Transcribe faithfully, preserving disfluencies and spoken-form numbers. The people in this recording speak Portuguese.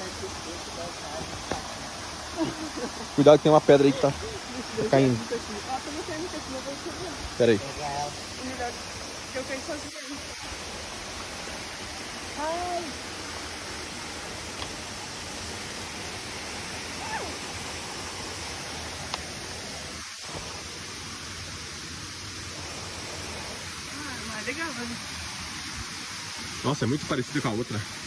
Cuidado que tem uma pedra aí que tá, tá caindo. Pera aí. Eu caí sozinha. Ai. Ah, mas legal, né? Nossa, é muito parecida com a outra.